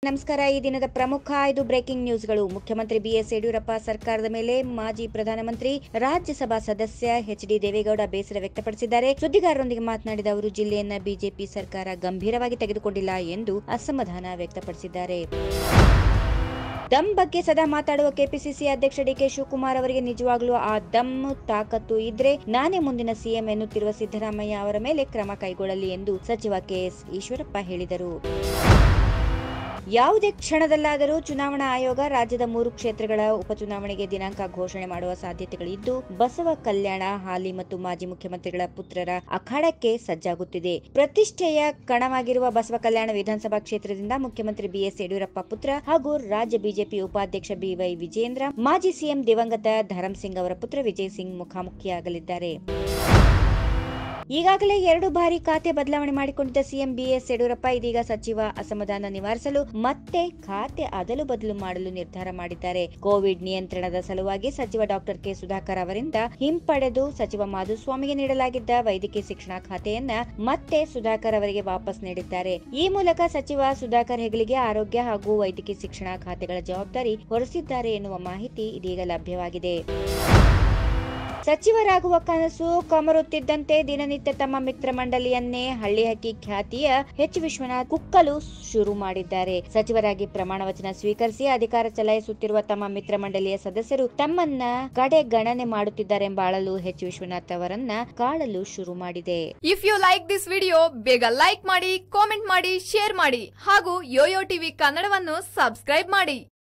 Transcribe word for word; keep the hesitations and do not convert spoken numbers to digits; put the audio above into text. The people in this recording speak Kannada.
ನಮಸ್ಕಾರ. ಈ ದಿನದ ಪ್ರಮುಖ ಐದು ಬ್ರೇಕಿಂಗ್ ನ್ಯೂಸ್ಗಳು. ಮುಖ್ಯಮಂತ್ರಿ ಬಿಎಸ್ ಯಡಿಯೂರಪ್ಪ ಸರ್ಕಾರದ ಮೇಲೆ ಮಾಜಿ ಪ್ರಧಾನಮಂತ್ರಿ ರಾಜ್ಯಸಭಾ ಸದಸ್ಯ ಎಚ್ ಡಿ ದೇವೇಗೌಡ ಬೇಸರ ವ್ಯಕ್ತಪಡಿಸಿದ್ದಾರೆ. ಸುದ್ದಿಗಾರರೊಂದಿಗೆ ಮಾತನಾಡಿದ ಅವರು, ಜಿಲ್ಲೆಯನ್ನ ಬಿಜೆಪಿ ಸರ್ಕಾರ ಗಂಭೀರವಾಗಿ ತೆಗೆದುಕೊಂಡಿಲ್ಲ ಎಂದು ಅಸಮಾಧಾನ ವ್ಯಕ್ತಪಡಿಸಿದ್ದಾರೆ. ದಮ್ ಬಗ್ಗೆ ಸದಾ ಮಾತಾಡುವ ಕೆಪಿಸಿಸಿ ಅಧ್ಯಕ್ಷ ಡಿಕೆ ಶಿವಕುಮಾರ್ ಅವರಿಗೆ ನಿಜವಾಗ್ಲೂ ಆ ದಮ್ ತಾಕತ್ತು ಇದ್ರೆ ನಾನೇ ಮುಂದಿನ ಸಿಎಂ ಎನ್ನುತ್ತಿರುವ ಸಿದ್ದರಾಮಯ್ಯ ಅವರ ಮೇಲೆ ಕ್ರಮ ಕೈಗೊಳ್ಳಲಿ ಎಂದು ಸಚಿವ ಕೆಎಸ್ ಈಶ್ವರಪ್ಪ ಹೇಳಿದರು. ಯಾವುದೇ ಕ್ಷಣದಲ್ಲಾದರೂ ಚುನಾವಣಾ ಆಯೋಗ ರಾಜ್ಯದ ಮೂರು ಕ್ಷೇತ್ರಗಳ ಉಪಚುನಾವಣೆಗೆ ದಿನಾಂಕ ಘೋಷಣೆ ಮಾಡುವ ಸಾಧ್ಯತೆಗಳಿದ್ದು, ಬಸವ ಕಲ್ಯಾಣ ಹಾಲಿ ಮತ್ತು ಮಾಜಿ ಮುಖ್ಯಮಂತ್ರಿಗಳ ಪುತ್ರರ ಅಖಾಡಕ್ಕೆ ಸಜ್ಜಾಗುತ್ತಿದೆ. ಪ್ರತಿಷ್ಠೆಯ ಕಣವಾಗಿರುವ ಬಸವ ಕಲ್ಯಾಣ ವಿಧಾನಸಭಾ ಕ್ಷೇತ್ರದಿಂದ ಮುಖ್ಯಮಂತ್ರಿ ಬಿಎಸ್ ಯಡಿಯೂರಪ್ಪ ಪುತ್ರ ಹಾಗೂ ರಾಜ್ಯ ಬಿಜೆಪಿ ಉಪಾಧ್ಯಕ್ಷ ಬಿವೈ ವಿಜೇಂದ್ರ, ಮಾಜಿ ಸಿಎಂ ದಿವಂಗತ ಧರಂ ಸಿಂಗ್ ಅವರ ಪುತ್ರ ವಿಜಯ್ ಸಿಂಗ್ ಮುಖಾಮುಖಿಯಾಗಲಿದ್ದಾರೆ. ಈಗಾಗಲೇ ಎರಡು ಬಾರಿ ಖಾತೆ ಬದಲಾವಣೆ ಮಾಡಿಕೊಂಡಿದ್ದ ಸಿಎಂ ಬಿಎಸ್ ಯಡಿಯೂರಪ್ಪ ಇದೀಗ ಸಚಿವ ಅಸಮಾಧಾನ ನಿವಾರಿಸಲು ಮತ್ತೆ ಖಾತೆ ಅದಲು ಬದಲು ಮಾಡಲು ನಿರ್ಧಾರ ಮಾಡಿದ್ದಾರೆ. ಕೋವಿಡ್ ನಿಯಂತ್ರಣದ ಸಲುವಾಗಿ ಸಚಿವ ಡಾಕ್ಟರ್ ಕೆ ಸುಧಾಕರ್ ಅವರಿಂದ ಹಿಂಪಡೆದು ಸಚಿವ ಮಾಧುಸ್ವಾಮಿಗೆ ನೀಡಲಾಗಿದ್ದ ವೈದ್ಯಕೀಯ ಶಿಕ್ಷಣ ಖಾತೆಯನ್ನ ಮತ್ತೆ ಸುಧಾಕರ್ ಅವರಿಗೆ ವಾಪಸ್ ನೀಡಿದ್ದಾರೆ. ಈ ಮೂಲಕ ಸಚಿವ ಸುಧಾಕರ್ ಹೆಗಲಿಗೆ ಆರೋಗ್ಯ ಹಾಗೂ ವೈದ್ಯಕೀಯ ಶಿಕ್ಷಣ ಖಾತೆಗಳ ಜವಾಬ್ದಾರಿ ಹೊರಿಸಿದ್ದಾರೆ ಎನ್ನುವ ಮಾಹಿತಿ ಇದೀಗ ಲಭ್ಯವಾಗಿದೆ. ಸಚಿವರಾಗುವ ಕನಸು ಕಮರುತ್ತಿದ್ದಂತೆ ದಿನನಿತ್ಯ ತಮ್ಮ ಮಿತ್ರ ಮಂಡಳಿಯನ್ನೇ ಹಳ್ಳಿ ಹಕ್ಕಿ ಖ್ಯಾತಿಯ ಎಚ್ ವಿಶ್ವನಾಥ್ ಕುಕ್ಕಲು ಶುರು ಮಾಡಿದ್ದಾರೆ. ಸಚಿವರಾಗಿ ಪ್ರಮಾಣ ವಚನ ಸ್ವೀಕರಿಸಿ ಅಧಿಕಾರ ಚಲಾಯಿಸುತ್ತಿರುವ ತಮ್ಮ ಮಿತ್ರ ಮಂಡಳಿಯ ಸದಸ್ಯರು ತಮ್ಮನ್ನ ಕಡೆ ಗಣನೆ ಮಾಡುತ್ತಿದ್ದಾರೆಂಬ ಅಳಲು ಎಚ್ ವಿಶ್ವನಾಥ್ ಅವರನ್ನ ಕಾಡಲು ಶುರು ಮಾಡಿದೆ. If you like this video, ಬೇಗ ಲೈಕ್ ಮಾಡಿ, ಕಾಮೆಂಟ್ ಮಾಡಿ, ಶೇರ್ ಮಾಡಿ ಹಾಗೂ ಯೋಯೋ ಟಿವಿ ಕನ್ನಡವನ್ನು ಸಬ್ಸ್ಕ್ರೈಬ್ ಮಾಡಿ.